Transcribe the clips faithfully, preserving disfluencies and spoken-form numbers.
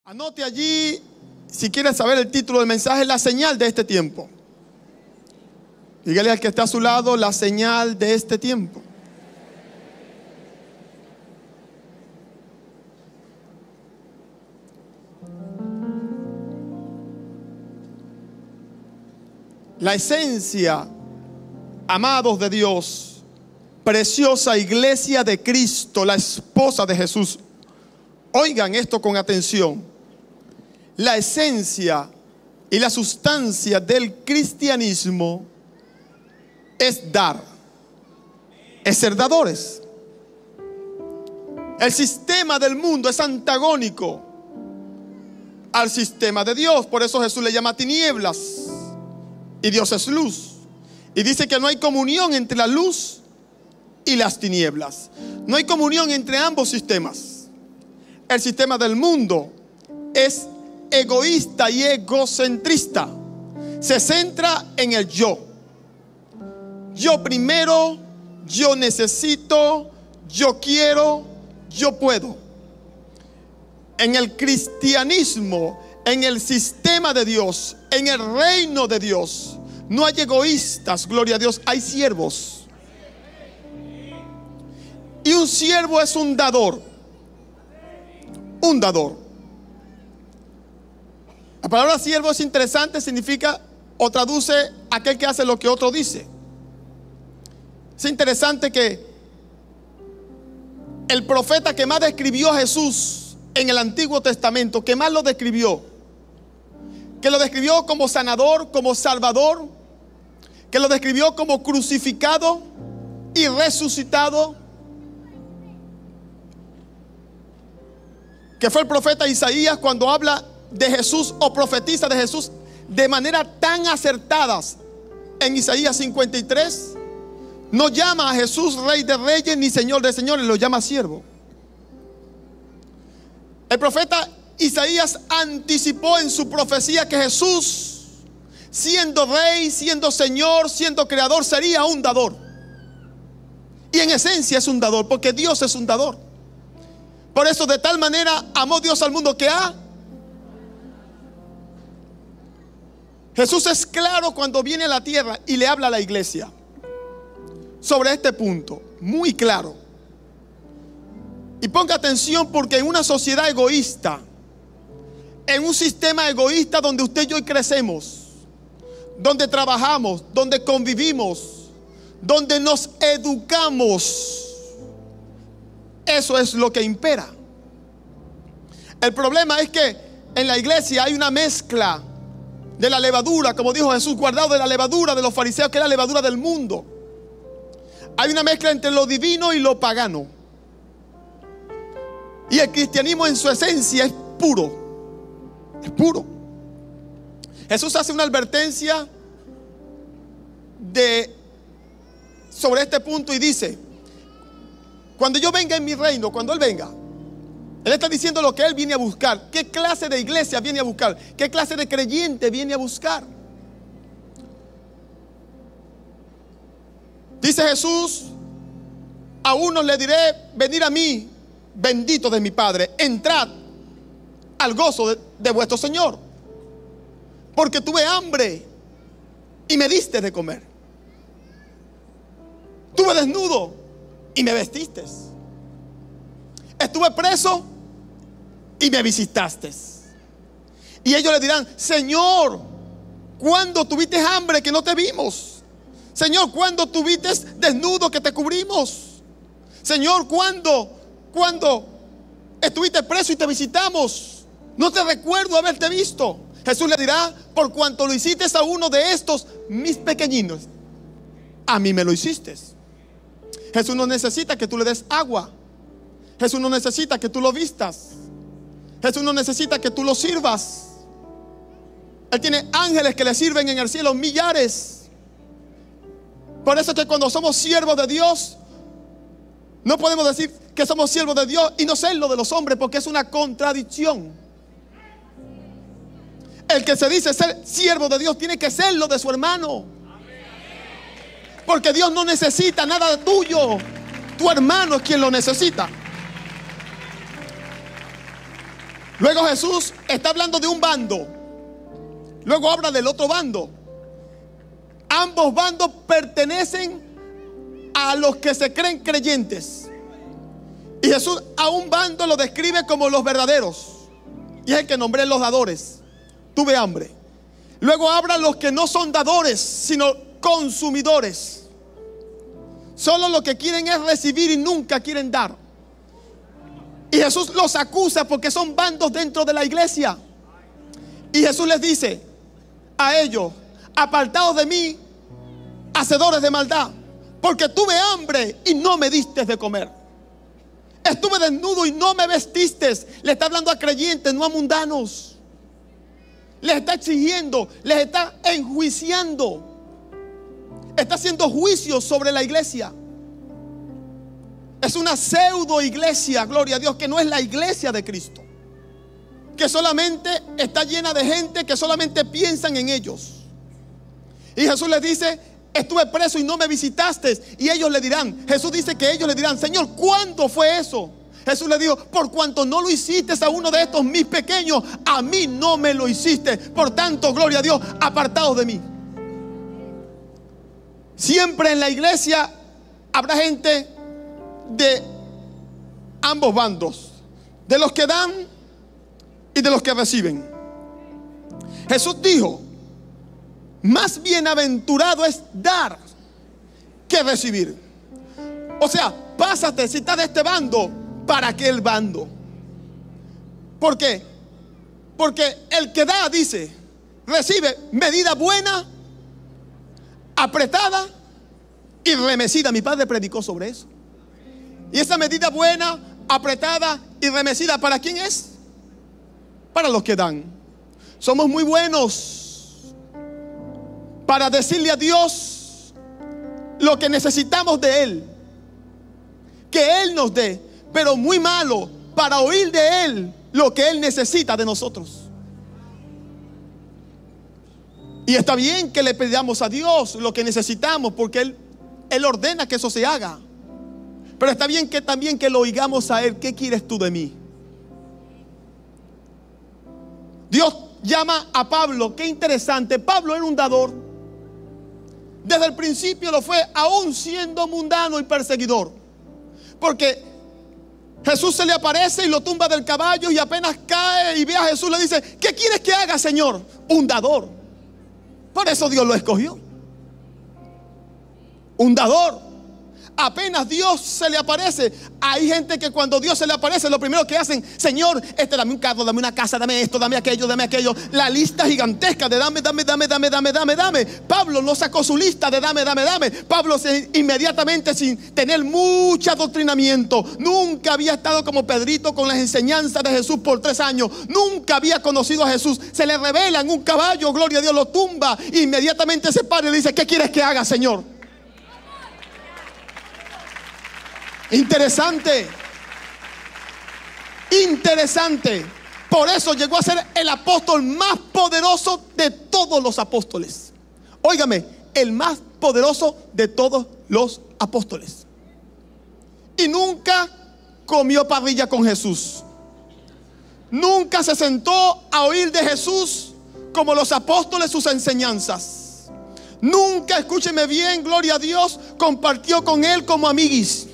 Anote allí, si quieres saber el título del mensaje, la señal de este tiempo. Dígale al que está a su lado, la señal de este tiempo. La esencia, amados de Dios, preciosa iglesia de Cristo, la esposa de Jesús. Oigan esto con atención. La esencia y la sustancia del cristianismo es dar, es ser dadores. El sistema del mundo es antagónico al sistema de Dios. Por eso Jesús le llama tinieblas y Dios es luz. Y dice que no hay comunión entre la luz y las tinieblas. No hay comunión entre ambos sistemas. El sistema del mundo es egoísta y egocentrista. Se centra en el yo. Yo primero, yo necesito, yo quiero, yo puedo. En el cristianismo, en el sistema de Dios, en el reino de Dios, no hay egoístas, gloria a Dios, hay siervos. Y un siervo es un dador. Un dador. La palabra siervo es interesante, significa o traduce aquel que hace lo que otro dice. Es interesante que el profeta que más describió a Jesús en el Antiguo Testamento, que más lo describió, que lo describió como sanador, como salvador, que lo describió como crucificado y resucitado, que fue el profeta Isaías, cuando habla de Jesús o profetiza de Jesús de manera tan acertadas en Isaías cincuenta y tres, no llama a Jesús rey de reyes ni señor de señores, lo llama siervo. El profeta Isaías anticipó en su profecía que Jesús, siendo rey, siendo señor, siendo creador, sería un dador. Y en esencia es un dador, porque Dios es un dador. Por eso de tal manera amó Dios al mundo que ha. Jesús es claro cuando viene a la tierra y le habla a la iglesia sobre este punto, muy claro. Y ponga atención, porque en una sociedad egoísta, en un sistema egoísta donde usted y yo crecemos, donde trabajamos, donde convivimos, donde nos educamos, eso es lo que impera. El problema es que en la iglesia hay una mezcla de la levadura, como dijo Jesús, guardado de la levadura de los fariseos, que es la levadura del mundo. Hay una mezcla entre lo divino y lo pagano. Y el cristianismo en su esencia es puro. Es puro. Jesús hace una advertencia de, sobre este punto y dice: cuando yo venga en mi reino, cuando Él venga, Él está diciendo lo que Él viene a buscar. ¿Qué clase de iglesia viene a buscar? ¿Qué clase de creyente viene a buscar? Dice Jesús: a unos le diré, venid a mí, bendito de mi Padre, entrad al gozo de, de vuestro Señor, porque tuve hambre y me diste de comer, tuve desnudo y me vestiste, estuve preso y me visitaste. Y ellos le dirán: Señor, ¿cuándo tuviste hambre que no te vimos? Señor, ¿cuándo tuviste desnudo que te cubrimos? Señor, ¿cuándo, cuándo estuviste preso y te visitamos? No te recuerdo haberte visto. Jesús le dirá: por cuanto lo hiciste a uno de estos mis pequeñinos, a mí me lo hiciste. Jesús no necesita que tú le des agua. Jesús no necesita que tú lo vistas. Jesús no necesita que tú lo sirvas. Él tiene ángeles que le sirven en el cielo, millares. Por eso es que cuando somos siervos de Dios, no podemos decir que somos siervos de Dios y no serlo de los hombres, porque es una contradicción. El que se dice ser siervo de Dios tiene que serlo de su hermano, porque Dios no necesita nada tuyo. Tu hermano es quien lo necesita. Luego Jesús está hablando de un bando. Luego habla del otro bando. Ambos bandos pertenecen a los que se creen creyentes. Y Jesús a un bando lo describe como los verdaderos. Y es el que nombré los dadores. Tuve hambre. Luego habla los que no son dadores, sino consumidores. Solo lo que quieren es recibir y nunca quieren dar. Y Jesús los acusa porque son bandos dentro de la iglesia. Y Jesús les dice a ellos: apartados de mí, hacedores de maldad, porque tuve hambre y no me diste de comer. Estuve desnudo y no me vestiste. Le está hablando a creyentes, no a mundanos. Les está exigiendo, les está enjuiciando. Está haciendo juicios sobre la iglesia. Es una pseudo iglesia, gloria a Dios, que no es la iglesia de Cristo, que solamente está llena de gente que solamente piensan en ellos. Y Jesús les dice: estuve preso y no me visitaste. Y ellos le dirán, Jesús dice que ellos le dirán: Señor, ¿cuándo fue eso? Jesús le dijo: por cuanto no lo hiciste a uno de estos mis pequeños, a mí no me lo hiciste. Por tanto, gloria a Dios, apartados de mí. Siempre en la iglesia habrá gente de ambos bandos, de los que dan y de los que reciben. Jesús dijo: más bienaventurado es dar que recibir. O sea, pásate, si estás de este bando, para aquel bando. ¿Por qué? Porque el que da, dice, recibe medida buena, apretada y remecida. Mi padre predicó sobre eso. Y esa medida buena, apretada y remecida, ¿para quién es? Para los que dan. Somos muy buenos para decirle a Dios lo que necesitamos de Él, que Él nos dé, pero muy malo para oír de Él lo que Él necesita de nosotros. Y está bien que le pidamos a Dios lo que necesitamos, porque Él, Él ordena que eso se haga. Pero está bien que también que lo oigamos a Él: ¿qué quieres tú de mí? Dios llama a Pablo. Qué interesante. Pablo era un dador. Desde el principio lo fue, aún siendo mundano y perseguidor. Porque Jesús se le aparece y lo tumba del caballo, y apenas cae y ve a Jesús, le dice: ¿qué quieres que haga, Señor? Un dador. Por eso Dios lo escogió. Un dador. Apenas Dios se le aparece, hay gente que cuando Dios se le aparece, lo primero que hacen: Señor, este, dame un carro, dame una casa, dame esto, dame aquello, dame aquello. La lista gigantesca de dame, dame, dame, dame, dame, dame, dame. Pablo no sacó su lista de dame, dame, dame. Pablo se, inmediatamente, sin tener mucho adoctrinamiento, nunca había estado como Pedrito con las enseñanzas de Jesús por tres años, nunca había conocido a Jesús. Se le revela en un caballo, gloria a Dios, lo tumba, e inmediatamente se para y le dice: ¿qué quieres que haga, Señor? Interesante. Interesante. Por eso llegó a ser el apóstol más poderoso de todos los apóstoles. Óigame, el más poderoso de todos los apóstoles. Y nunca comió parrilla con Jesús. Nunca se sentó a oír de Jesús como los apóstoles sus enseñanzas. Nunca, escúcheme bien, gloria a Dios, compartió con él como amiguis.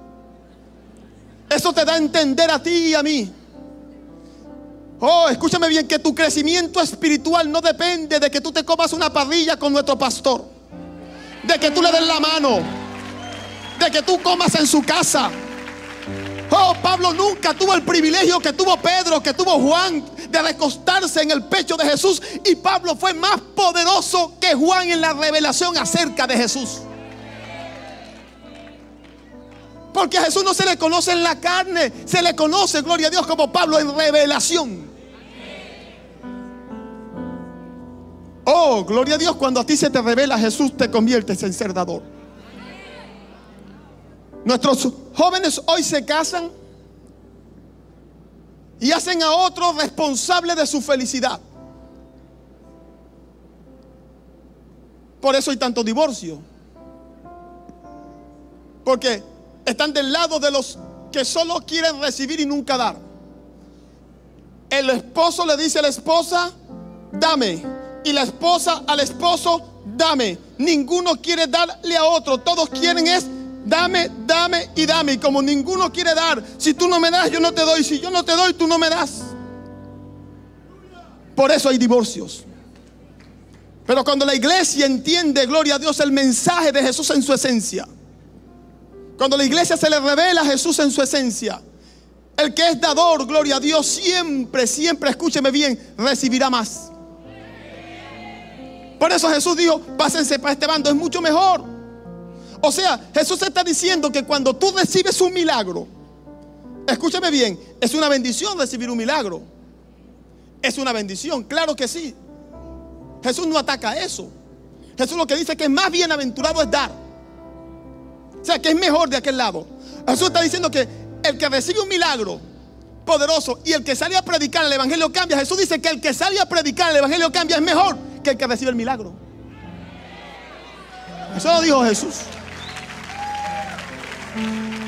Eso te da a entender a ti y a mí. Oh, escúchame bien, que tu crecimiento espiritual no depende de que tú te comas una parrilla con nuestro pastor, de que tú le des la mano, de que tú comas en su casa. Oh, Pablo nunca tuvo el privilegio que tuvo Pedro, que tuvo Juan, de recostarse en el pecho de Jesús. Y Pablo fue más poderoso que Juan en la revelación acerca de Jesús. Porque a Jesús no se le conoce en la carne, se le conoce, gloria a Dios, como Pablo, en revelación. Oh, gloria a Dios, cuando a ti se te revela Jesús, te conviertes en ser dador. Nuestros jóvenes hoy se casan y hacen a otros responsables de su felicidad. Por eso hay tanto divorcio. Porque están del lado de los que solo quieren recibir y nunca dar. El esposo le dice a la esposa, dame. Y la esposa al esposo, dame. Ninguno quiere darle a otro. Todos quieren es, dame, dame y dame. Y como ninguno quiere dar, si tú no me das, yo no te doy. Si yo no te doy, tú no me das. Por eso hay divorcios. Pero cuando la iglesia entiende, gloria a Dios, el mensaje de Jesús en su esencia, cuando la iglesia se le revela a Jesús en su esencia, el que es dador, gloria a Dios, siempre, siempre, escúcheme bien, recibirá más. Por eso Jesús dijo, pásense para este bando, es mucho mejor. O sea, Jesús está diciendo que cuando tú recibes un milagro, escúchame bien, es una bendición recibir un milagro. Es una bendición, claro que sí. Jesús no ataca eso. Jesús lo que dice es que más bienaventurado es dar. O sea, que es mejor de aquel lado. Jesús está diciendo que el que recibe un milagro poderoso y el que sale a predicar el evangelio cambia. Jesús dice que el que sale a predicar el evangelio cambia es mejor que el que recibe el milagro. Eso lo dijo Jesús.